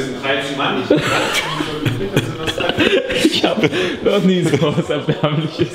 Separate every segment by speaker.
Speaker 1: bisschen reizen, Mann.
Speaker 2: Ich hab noch nie so was Erbärmliches.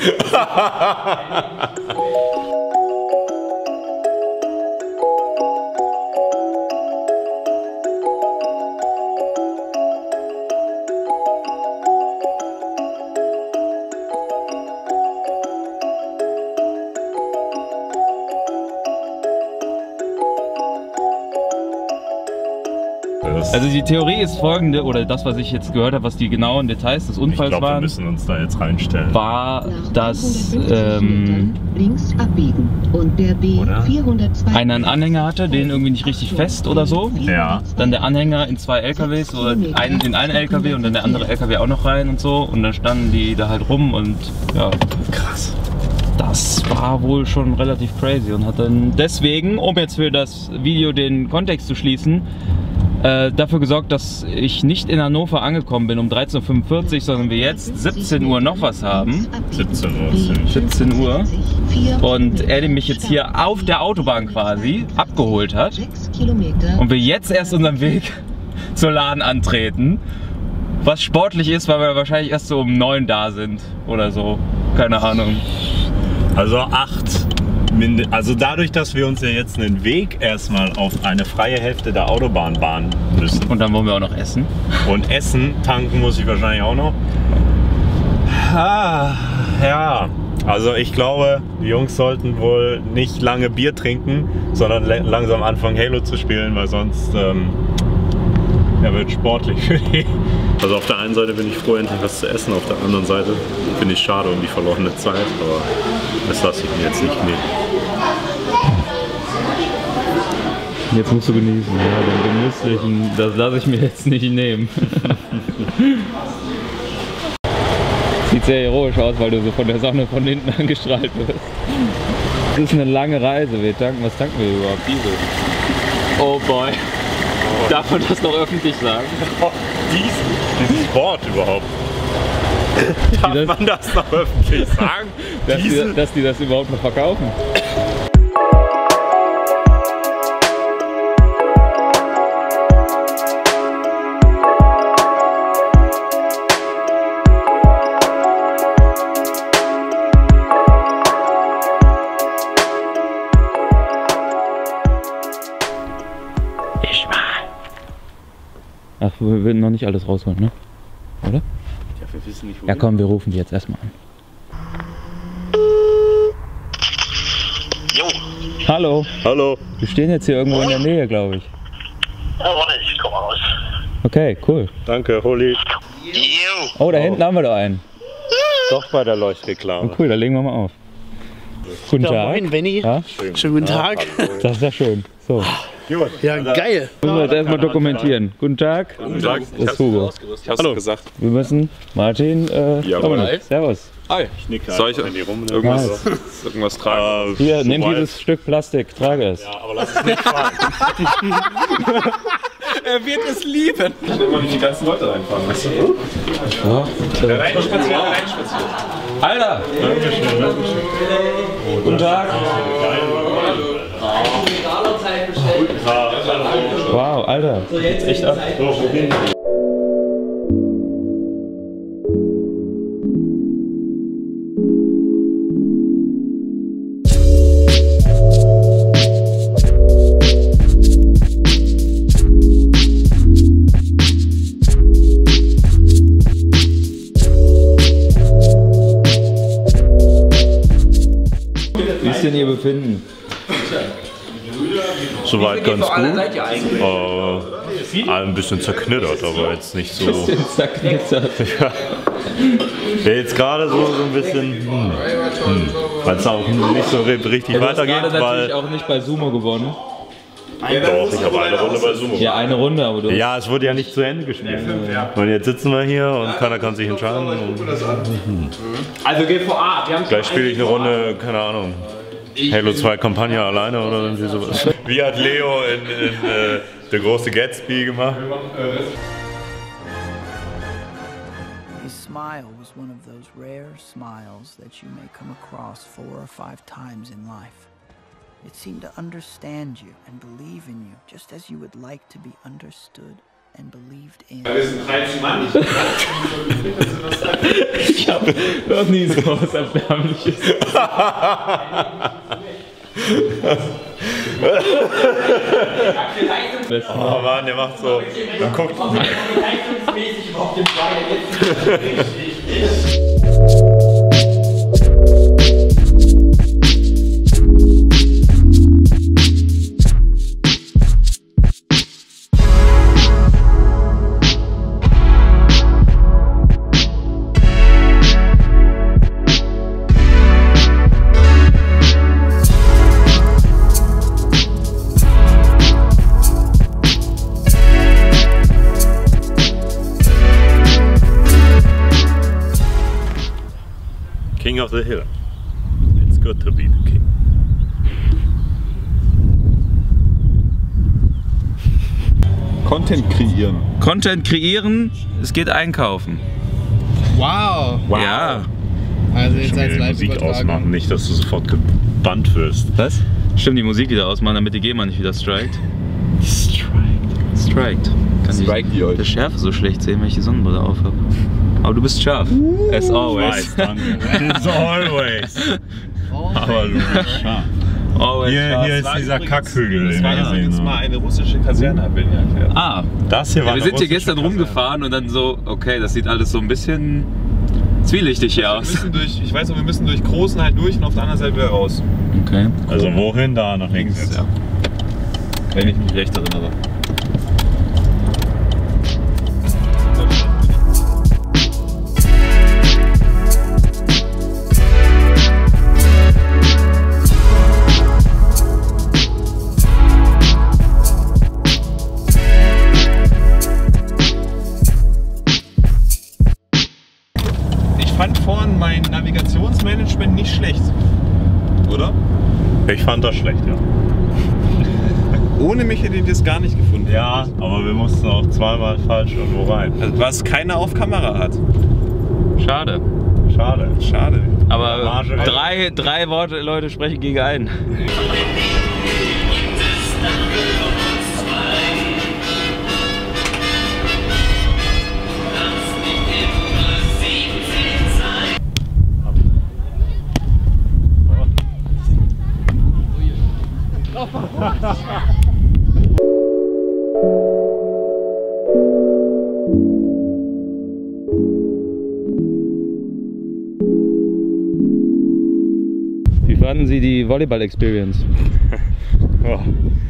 Speaker 2: Also die Theorie ist folgende, oder das, was ich jetzt gehört habe, was die genauen Details des Unfalls waren.
Speaker 3: Wir müssen uns da jetzt reinstellen.
Speaker 2: War, dass
Speaker 4: links abbiegen und der B402
Speaker 2: einer einen Anhänger hatte, den irgendwie nicht richtig fest oder so.
Speaker 3: Ja.
Speaker 2: Dann der Anhänger in zwei LKWs oder in einen LKW und dann der andere LKW auch noch rein und so. Und dann standen die da halt rum und ja. Krass. Das war wohl schon relativ crazy und hat dann deswegen, um jetzt für das Video den Kontext zu schließen, dafür gesorgt, dass ich nicht in Hannover angekommen bin um 13:45 Uhr, sondern wir jetzt 17 Uhr noch was haben.
Speaker 3: 17 Uhr.
Speaker 2: 17 Uhr. Und er mich jetzt hier auf der Autobahn quasi abgeholt hat. Und wir jetzt erst unseren Weg zur Laden antreten. Was sportlich ist, weil wir wahrscheinlich erst so um 9 da sind oder so. Keine Ahnung.
Speaker 3: Also 8. Also dadurch, dass wir uns ja jetzt einen Weg erstmal auf eine freie Hälfte der Autobahn bahnen müssen.
Speaker 2: Und dann wollen wir auch noch essen.
Speaker 3: Und essen, tanken muss ich wahrscheinlich auch noch. Ja, also ich glaube, die Jungs sollten wohl nicht lange Bier trinken, sondern langsam anfangen Halo zu spielen, weil sonst wird sportlich für die. Also auf der einen Seite bin ich froh, endlich was zu essen, auf der anderen Seite finde ich schade um die verlorene Zeit, aber das lasse ich mir jetzt nicht nehmen.
Speaker 2: Jetzt musst du genießen, ja, den genüsslichen, das lasse ich mir jetzt nicht nehmen. Sieht sehr heroisch aus, weil du so von der Sonne von hinten angestrahlt wirst. Das ist eine lange Reise, was tanken wir überhaupt? Diesel. Oh boy. Darf man das noch öffentlich sagen?
Speaker 3: Oh, dieses Wort überhaupt. Darf man das noch öffentlich sagen?
Speaker 2: Dass die das überhaupt noch verkaufen? Ach, wir werden noch nicht alles rausholen, ne? Oder?
Speaker 3: Ja, wir wissen nicht, wo.
Speaker 2: Ja komm, wir rufen die jetzt erstmal an.
Speaker 5: Jo.
Speaker 2: Hallo.
Speaker 3: Hallo.
Speaker 2: Wir stehen jetzt hier irgendwo in der Nähe, glaube ich.
Speaker 5: Ja, warte, ich komm raus.
Speaker 2: Okay, cool.
Speaker 3: Danke, Holly.
Speaker 5: Jo.
Speaker 2: Oh, da hinten haben wir doch einen.
Speaker 3: Doch bei der Leuchtreklame.
Speaker 2: Oh, cool, da legen wir mal auf. Guten Tag.
Speaker 6: Moin, Benni.
Speaker 2: Ja?
Speaker 6: Schönen guten Tag.
Speaker 2: Das ist ja schön. So.
Speaker 6: Ja, geil.
Speaker 2: Müssen wir jetzt erstmal dokumentieren. Guten Tag.
Speaker 3: Guten Tag.
Speaker 2: Das ist Hugo.
Speaker 7: Ich hab's gesagt.
Speaker 2: Wir müssen Martin.
Speaker 7: Jawohl.
Speaker 2: Servus.
Speaker 7: Hi.
Speaker 3: Ich nicke
Speaker 7: Soll ich
Speaker 3: einfach in die rum.
Speaker 7: irgendwas tragen?
Speaker 2: Hier, nimm dieses Stück Plastik, trage es.
Speaker 3: Ja, aber lass es nicht fahren.
Speaker 7: Er wird es lieben. Ich will mal nicht die ganzen Leute reinfahren, weißt du?
Speaker 2: Ja.
Speaker 7: Reinspazieren.
Speaker 2: Alter!
Speaker 3: Dankeschön, Dankeschön.
Speaker 2: Guten Tag. Wow, Alter. Geht's echt ab? Wie ist denn Ihr Befinden?
Speaker 3: Soweit ganz gut. Ein bisschen zerknittert, aber jetzt nicht so.
Speaker 2: Zerknittert.
Speaker 3: Ja. Jetzt gerade so ein bisschen, weil es auch nicht so richtig
Speaker 2: Ja,
Speaker 3: weitergeht,
Speaker 2: du hast gerade natürlich
Speaker 3: weil.
Speaker 2: auch nicht bei Sumo gewonnen.
Speaker 3: Doch, ich habe eine Runde bei Sumo.
Speaker 2: Ja, eine Runde, aber du.
Speaker 3: Ja, es wurde ja nicht zu Ende gespielt. Und jetzt sitzen wir hier und keiner kann sich entscheiden.
Speaker 1: Also GVA, wir haben
Speaker 3: Gleich spiele ich eine Runde, keine Ahnung, Halo 2 Kampagne alleine oder irgendwie sowas. Wie hat Leo in Der große Gatsby gemacht?
Speaker 8: His smile was one of those rare smiles that you may come across 4 or 5 times in life. It seemed to understand you and believe in you just as you would like to be understood. and believed in.
Speaker 1: Wir sind 13 Mann.
Speaker 2: Ich habe noch nie so was Erbärmliches.
Speaker 3: Oh Mann, der macht so. Der guckt.
Speaker 1: Leistungsmäßig auf dem Bein.
Speaker 3: King of the Hill. It's good to be the king.
Speaker 7: Content kreieren.
Speaker 2: Content kreieren, es geht einkaufen.
Speaker 6: Wow.
Speaker 2: Ja.
Speaker 6: Also jetzt
Speaker 3: Schon
Speaker 6: als
Speaker 3: wieder die Musik ausmachen,
Speaker 6: Live-Übertragung.
Speaker 3: nicht, dass du sofort gebannt wirst.
Speaker 2: Was? Stimmt, die Musik wieder ausmachen, damit die GEMA nicht wieder strikt. Strikt. Kann
Speaker 7: Strikt die euch.
Speaker 2: der Schärfe so schlecht sehen, wenn ich die Sonnenbrille auf habe. Aber du bist scharf. As always.
Speaker 3: Weiß, danke. As always. Aber du bist scharf.
Speaker 2: Always
Speaker 3: Hier
Speaker 2: scharf.
Speaker 3: ist dieser Kackhügel,
Speaker 7: Das
Speaker 3: den
Speaker 7: war
Speaker 3: wir gesehen
Speaker 7: übrigens mal
Speaker 3: haben.
Speaker 7: eine russische Kaserne, hat Benny erklärt.
Speaker 2: Ah,
Speaker 3: Das hier war
Speaker 2: wir
Speaker 3: eine
Speaker 2: sind hier
Speaker 3: russische
Speaker 2: gestern
Speaker 3: Kaserne.
Speaker 2: rumgefahren und dann so, okay, das sieht alles so ein bisschen zwielichtig hier
Speaker 7: Wir
Speaker 2: aus.
Speaker 7: müssen durch, ich weiß noch, wir müssen durch Großen halt durch und auf der anderen Seite wieder raus.
Speaker 2: Okay.
Speaker 3: Also wohin? Da nach links jetzt.
Speaker 2: Ja. Wenn ich mich recht erinnere.
Speaker 7: Ich fand vorhin mein Navigationsmanagement nicht schlecht. Oder?
Speaker 3: Ich fand das schlecht, ja.
Speaker 7: Ohne mich hätte ich das gar nicht gefunden.
Speaker 3: Ja, aber wir mussten auch zweimal falsch irgendwo rein.
Speaker 7: Also, was keiner auf Kamera hat.
Speaker 2: Schade.
Speaker 3: Schade.
Speaker 7: Schade.
Speaker 2: Aber
Speaker 3: Marge-
Speaker 2: drei Worte, Leute sprechen gegen einen. Wie fanden Sie die Volleyball-Experience?
Speaker 3: Ja.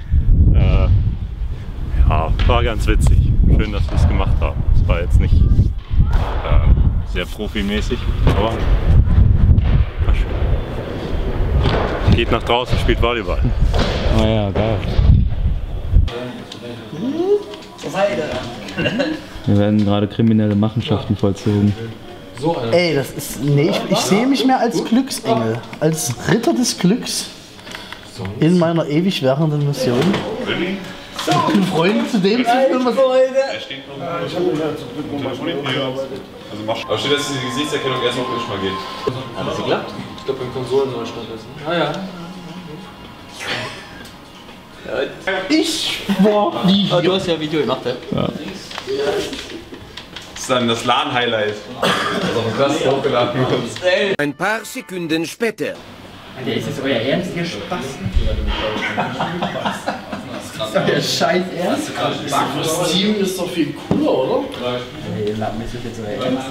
Speaker 3: Ja, war ganz witzig. Schön, dass wir es gemacht haben. Es war jetzt nicht sehr profimäßig, aber war schön. Geht nach draußen, spielt Volleyball.
Speaker 2: Oh ja, geil. Hier werden gerade kriminelle Machenschaften vollzogen.
Speaker 6: Ey, das ist. Nee, ich sehe mich mehr als Glücksengel. Als Ritter des Glücks. In meiner ewig währenden Mission. Ich bin Freund zu dem.
Speaker 7: Aber steht, dass die Gesichtserkennung erst auf Wisch mal geht.
Speaker 9: Hat das geklappt? Ich glaube, beim Konsolen soll stattdessen. Ah ja.
Speaker 6: Ich war wie.
Speaker 9: Aber du hast ja Video gemacht, ja?
Speaker 7: Das ist dann das LAN-Highlight. Also auf das hochgeladen wird.
Speaker 10: Ein paar Sekunden später.
Speaker 9: Alter, ist das euer Ernst, ihr Spasten? Das ist euer Scheiß Ernst?
Speaker 6: Das Team ist doch viel cooler, oder?
Speaker 9: Nee, ist das jetzt euer Ernst?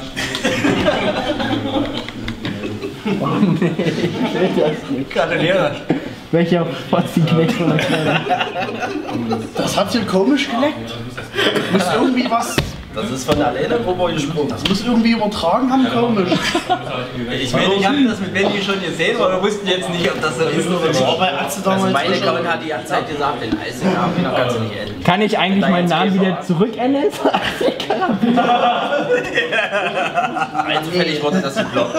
Speaker 6: Gratuliere.
Speaker 9: Welcher Fotzi-Knecht von der Kleine?
Speaker 6: Das hat hier komisch geleckt. Muss irgendwie was.
Speaker 9: Das ist von der Ledergruppe gesprungen.
Speaker 6: Das muss irgendwie übertragen haben, komisch.
Speaker 9: Ich meine, ich habe das mit Benny schon gesehen, aber wir wussten jetzt nicht, ob das so ist oder nicht.
Speaker 6: Aber bei Atze damals.
Speaker 9: Also mein Account hat die ganze Zeit gesagt, den Eisig-Karabiner kannst du nicht enden.
Speaker 11: Kann ich eigentlich meinen Namen wieder zurückändern?
Speaker 9: Rein zufällig wurde das geblockt.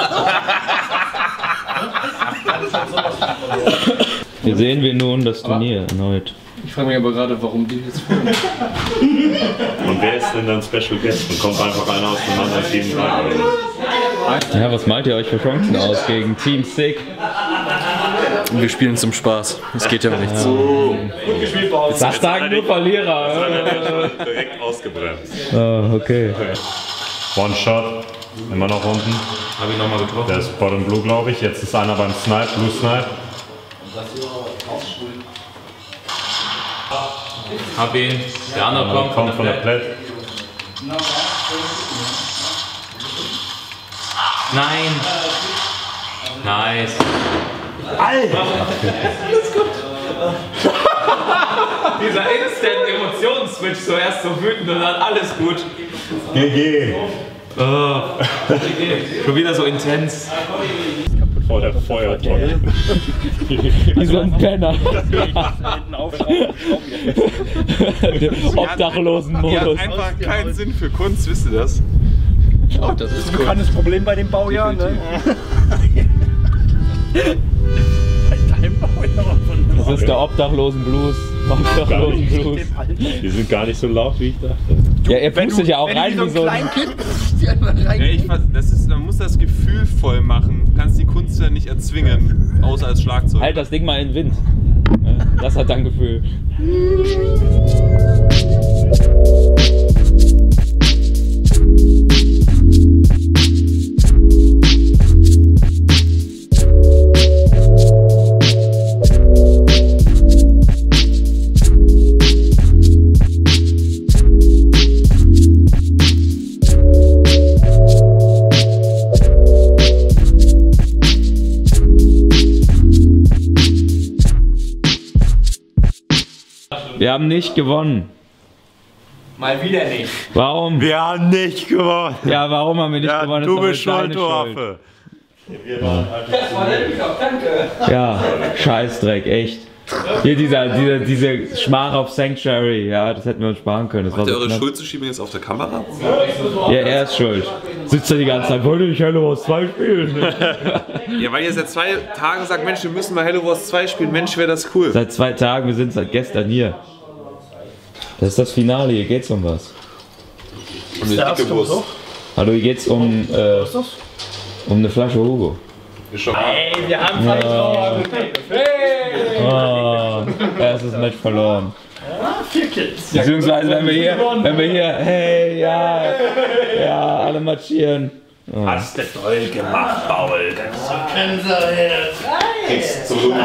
Speaker 2: Hier sehen wir nun das Turnier erneut.
Speaker 9: Ich frage mich aber gerade, warum die jetzt filmen.
Speaker 3: Und wer ist denn dann Special Guest? Und kommt einfach einer aus dem anderen Team rein, oder was?
Speaker 2: Ja, was malt ihr euch für Chancen aus gegen Team Sick?
Speaker 7: Wir spielen zum Spaß. Es geht ja um nichts.
Speaker 3: Gut gespielt, Paul.
Speaker 2: Das sagen nur Verlierer.
Speaker 3: Direkt ausgebremst.
Speaker 2: Oh, okay.
Speaker 3: One Shot. Immer noch unten.
Speaker 2: Habe ich nochmal getroffen.
Speaker 3: Der ist Bottom Blue, glaube ich. Jetzt ist einer beim Snipe, Blue Snipe.
Speaker 2: Hab ihn. Der andere kommt von der Flat. Nein. Nice.
Speaker 6: Alter!
Speaker 2: Alles gut. Dieser Instant-Emotions-Switch, so erst so wütend und dann alles gut.
Speaker 3: GG.
Speaker 2: Oh. Schon wieder so intens.
Speaker 3: Vor der Feuertonne.
Speaker 2: Wie so ein Penner. Obdachlosen-Modus.
Speaker 7: Ihr habt einfach keinen Sinn für Kunst, wisst ihr das?
Speaker 11: Oh, das ist cool. Bekanntes Problem bei dem Baujahr, ne?
Speaker 2: Das ist der Obdachlosen-Blues. Obdachlosen-Blues.
Speaker 3: Die sind gar nicht so laut, wie ich dachte.
Speaker 2: Ja, er pustet ja auch rein wie so ein
Speaker 7: Man muss das Gefühl voll machen. Du kannst die Kunst ja nicht erzwingen, außer als Schlagzeug.
Speaker 2: Halt das Ding mal in den Wind. Das hat dann Gefühl. Wir haben nicht gewonnen.
Speaker 9: Mal wieder nicht.
Speaker 2: Warum?
Speaker 3: Wir haben nicht gewonnen.
Speaker 2: Ja, warum haben wir nicht gewonnen?
Speaker 3: Du bist schuld, du Affe.
Speaker 9: Das war nämlich auch, danke.
Speaker 2: Ja, Scheißdreck, echt. Hier diese Schmach auf Sanctuary, ja, das hätten wir uns sparen können. Das
Speaker 7: Macht ihr
Speaker 2: so
Speaker 7: eure
Speaker 2: knapp.
Speaker 7: Schuldzuschiebung jetzt auf der Kamera?
Speaker 2: Ja, er ist schuld. Sitzt da die ganze Zeit, wollte ich Halo Wars 2 spielen?
Speaker 7: Ja, weil ihr seit 2 Tagen sagt, Mensch, wir müssen mal Halo Wars 2 spielen. Mensch, wäre das cool.
Speaker 2: Seit 2 Tagen, wir sind seit gestern hier. Das ist das Finale, hier geht's um was.
Speaker 7: Um eine dicke Wurst.
Speaker 2: Hallo, hier geht's um eine Flasche Hugo.
Speaker 9: Ey, wir haben verloren.
Speaker 2: Oh, erstes Match verloren.
Speaker 11: Ja, 4 Kills.
Speaker 2: Beziehungsweise wenn wir hier, hey, ja, alle marschieren. Oh.
Speaker 1: Hast du toll gemacht, Paul.
Speaker 3: Kriegst zu Luis.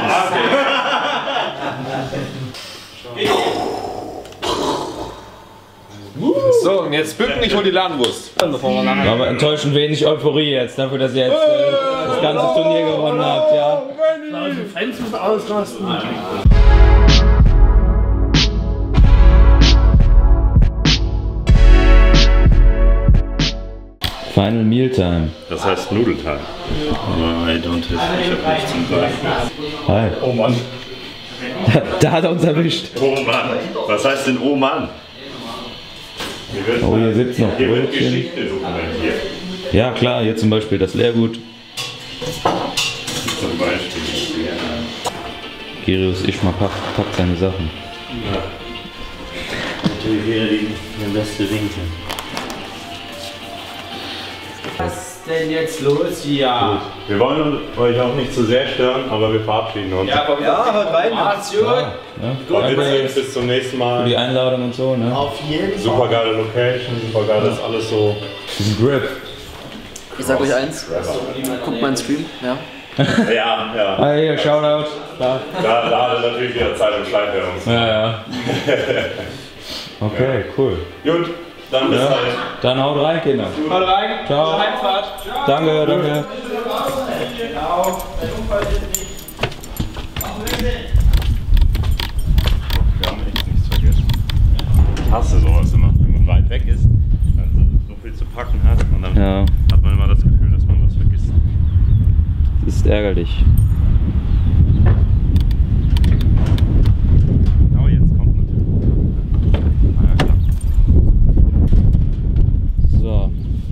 Speaker 7: So, und jetzt bücken, ich hol die Ladenwurst.
Speaker 2: Aber enttäuschend wenig Euphorie jetzt, dafür, dass ihr jetzt das ganze Turnier gewonnen habt, ja.
Speaker 11: Also Fans müssen ausrasten.
Speaker 2: Final Mealtime.
Speaker 3: Das heißt Nudeltime. Aber I don't have, ich hab nichts zum Greifen.
Speaker 2: Hi.
Speaker 3: Oh Mann.
Speaker 2: Da hat er uns erwischt.
Speaker 3: Oh Mann. Was heißt denn oh Mann?
Speaker 2: Oh, hier sitzt noch
Speaker 3: Hier wird
Speaker 2: Brötchen.
Speaker 3: Geschichte dokumentiert.
Speaker 2: Ja klar, hier zum Beispiel das Leergut.
Speaker 3: Zum Beispiel.
Speaker 2: Girius Ischma packt seine Sachen.
Speaker 3: Ja. Natürlich wäre der beste Winkel.
Speaker 9: Was ist denn jetzt los hier?
Speaker 3: Gut. Wir wollen euch auch nicht zu sehr stören, aber wir verabschieden uns.
Speaker 9: Ja, hört rein. Macht's gut.
Speaker 3: War witzig, bis zum nächsten Mal.
Speaker 2: Für die Einladung und so, ne?
Speaker 6: Auf jeden Fall.
Speaker 3: Super geile Location, super geiles alles so.
Speaker 2: Diesen Grip.
Speaker 12: Ich sag euch eins, guckt meinen Stream, ja.
Speaker 3: Ja.
Speaker 2: Ah, hier, Shoutout. Da.
Speaker 3: Da natürlich wieder Zeit und Schleichwerbung.
Speaker 2: Ja. Okay, cool.
Speaker 3: Gut, dann bis dahin.
Speaker 2: Dann haut rein, Kinder.
Speaker 9: Haut rein.
Speaker 2: Ciao.
Speaker 9: Heimfahrt.
Speaker 2: Danke.
Speaker 9: Ciao.
Speaker 3: Wir haben echt nichts vergessen. Ich hasse sowas immer, wenn man weit weg ist, dann so viel zu packen hat und dann hat man immer das Gefühl, dass man was vergisst.
Speaker 2: Das ist ärgerlich.
Speaker 3: Aber jetzt kommt natürlich. Na ja, klar.
Speaker 2: So.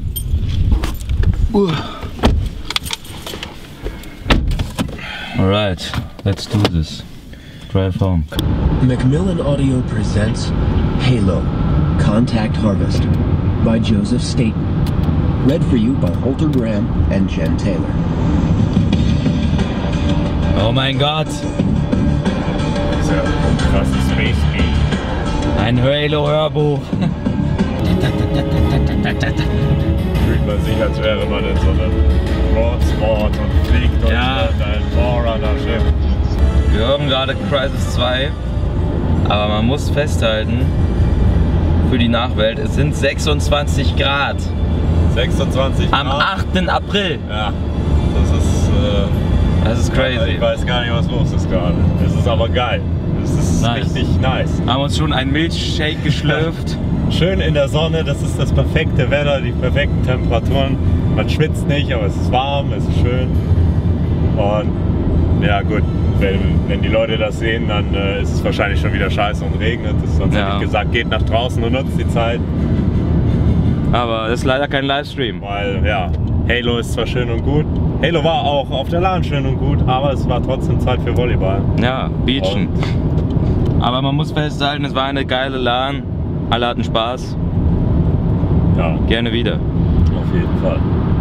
Speaker 2: Alright, let's do this. Drive home.
Speaker 13: Macmillan Audio presents Halo, Contact Harvest by Joseph Staten. Read for you by Holter Graham and Jen Taylor.
Speaker 2: Oh mein Gott.
Speaker 3: Das ist ja ein krasses Space Beat.
Speaker 2: Ein Halo-Hörbuch.
Speaker 3: Fühlt man sich, als wäre man in so einem Broadsport und fliegt durch ein Forerunner-Schiff.
Speaker 2: Wir hören gerade Crysis 2, aber man muss festhalten, für die Nachwelt, es sind 26 Grad.
Speaker 3: 26 Grad?
Speaker 2: Am 8. April.
Speaker 3: Ja, das ist
Speaker 2: crazy.
Speaker 3: Ich weiß gar nicht, was los ist gerade. Es ist aber geil. Es ist richtig nice.
Speaker 2: Haben uns schon einen Milchshake geschlürft.
Speaker 3: Schön in der Sonne, das ist das perfekte Wetter, die perfekten Temperaturen. Man schwitzt nicht, aber es ist warm, es ist schön. Und ja gut, wenn die Leute das sehen, dann ist es wahrscheinlich schon wieder scheiße und regnet. Sonst hätte ich gesagt, geht nach draußen und nutzt die Zeit.
Speaker 2: Aber das ist leider kein Livestream.
Speaker 3: Weil ja, Halo ist zwar schön und gut. Halo war auch auf der LAN schön und gut, aber es war trotzdem Zeit für Volleyball.
Speaker 2: Ja, Beachen. Aber man muss festhalten, es war eine geile LAN. Alle hatten Spaß.
Speaker 3: Ja.
Speaker 2: Gerne wieder.
Speaker 3: Auf jeden Fall.